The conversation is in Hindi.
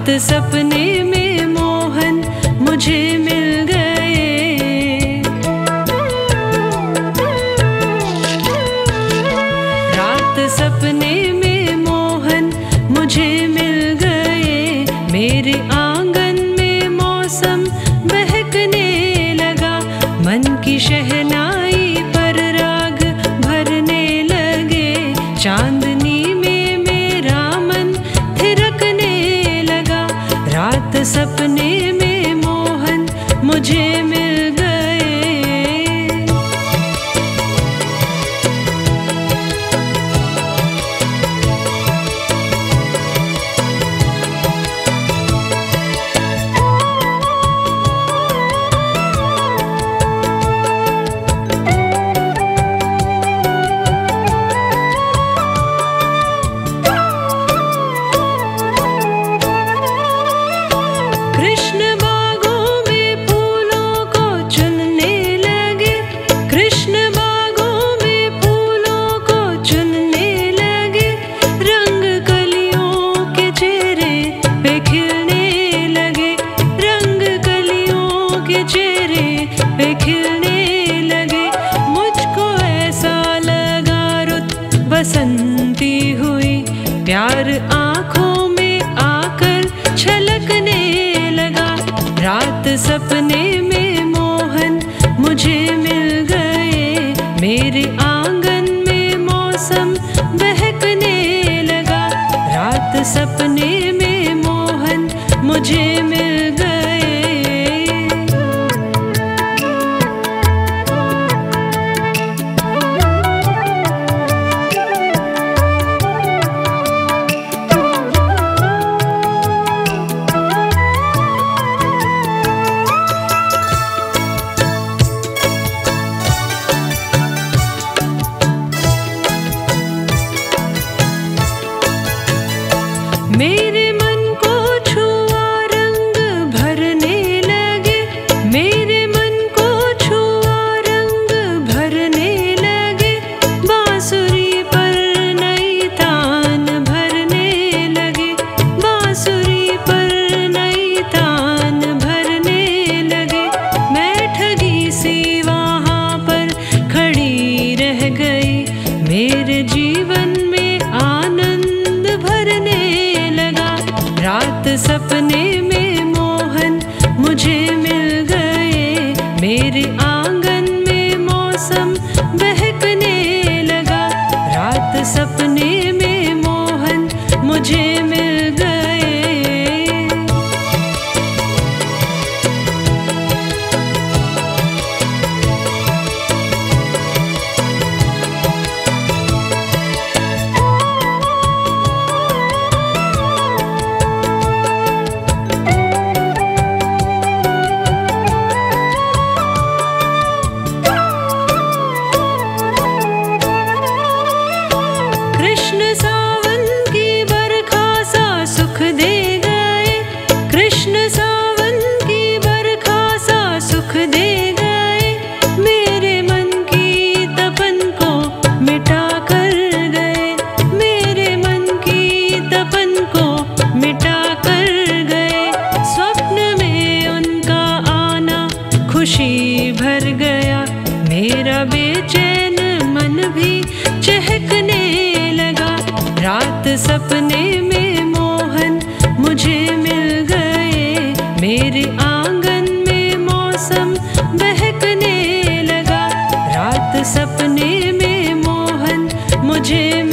रात सपने में मोहन मुझे मिल गए। रात सपने में मोहन मुझे मिल गए। मेरे आंगन में मौसम बहकने लगा। मन की शहनाई पर राग भरने लगे। चांदनी में मेरा मन थिरकने लगा। रात सपने में मोहन मुझे मिल गए। कृष्ण बागों में फूलों को चुनने लगे। कृष्ण बागों में फूलों को चुनने लगे। रंग कलियों के चेहरे पे खिलने लगे। रंग कलियों के चेहरे पे खिलने लगे। मुझको ऐसा लगा रुत बसंती हुई। प्यार आँखों में आकर छलकने लगा। रात सपने में मोहन मुझे मिल गए। मेरे आंगन में मौसम बहकने लगा। रात सपने में मोहन मुझे मिल गए। मेरे मन को छुआ रंग भरने लगे। मेरे मन को छुआ रंग भरने लगे। बांसुरी पर नई तान भरने लगे। बांसुरी पर नई तान भरने लगे। मैं ठगी सी वहाँ पर खड़ी रह गई। मेरे जीवन में आनंद भरने लगा। रात सपने में मोहन मुझे मिल गए। मेरे आंगन में मौसम बहकने लगा। रात सपने में मोहन मुझे मिल गए। कृष्ण सावन की बरखा सा सुख दे गए। कृष्ण सावन की बरखा सा सुख दे गए। मेरे मन की तपन को मिटा कर गए। मेरे मन की तपन को मिटा कर गए। स्वप्न में उनका आना खुशी भर गया। मेरा बेचैन मन भी चहकने लगा। रात सपने में मोहन मुझे मिल गए। मेरे आंगन में मौसम बहकने लगा। रात सपने में मोहन मुझे